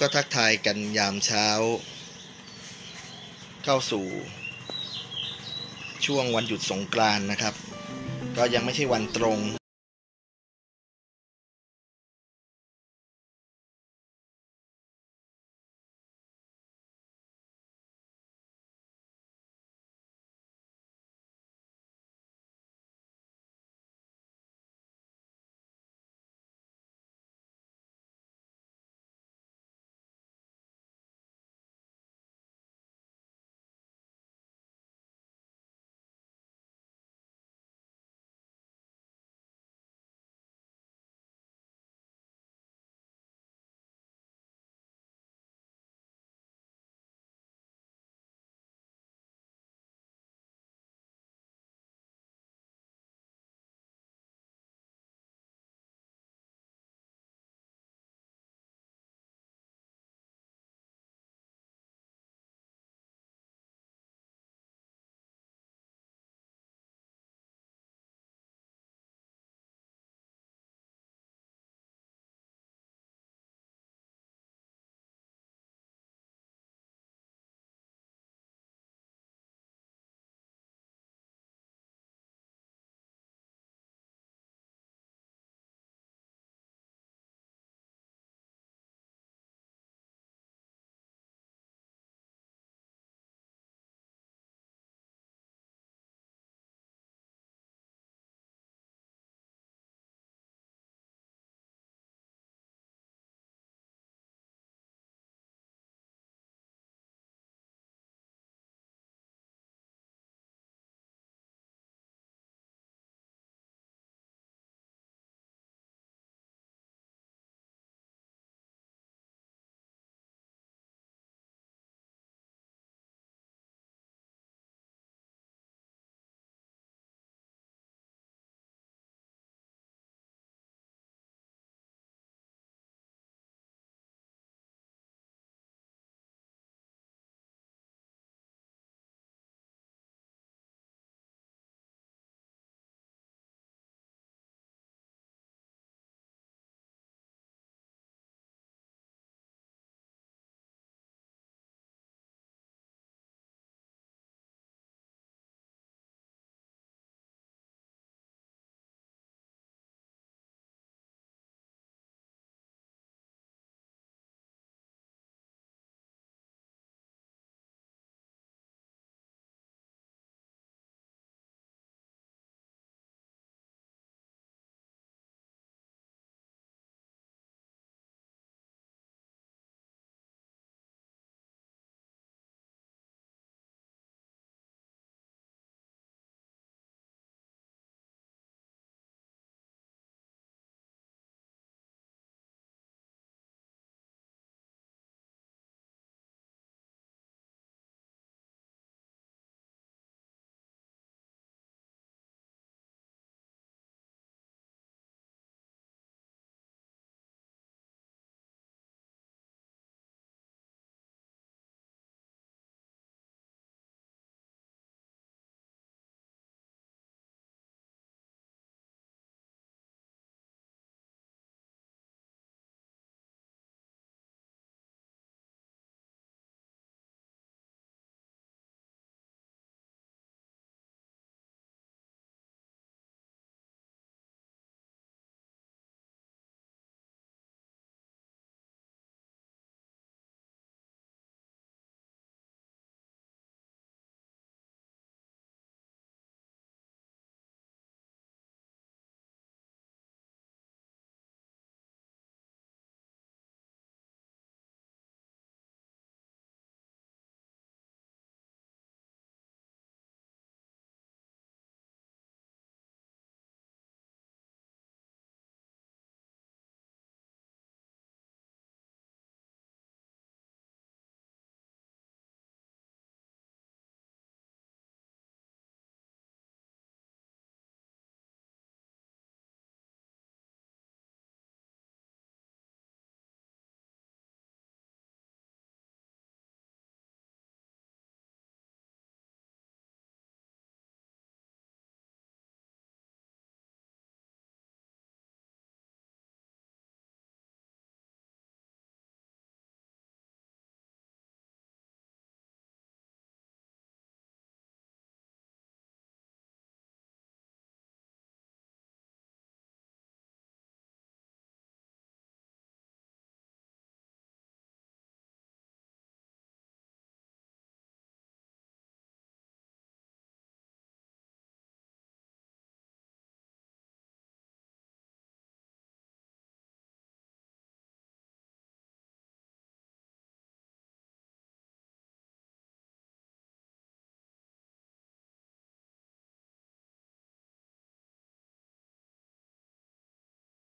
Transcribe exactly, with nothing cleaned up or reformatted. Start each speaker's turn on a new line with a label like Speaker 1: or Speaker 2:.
Speaker 1: ก็ทักทายกันยามเช้าเข้าสู่ช่วงวันหยุดสงกรานต์นะครับก็ยังไม่ใช่วันตรง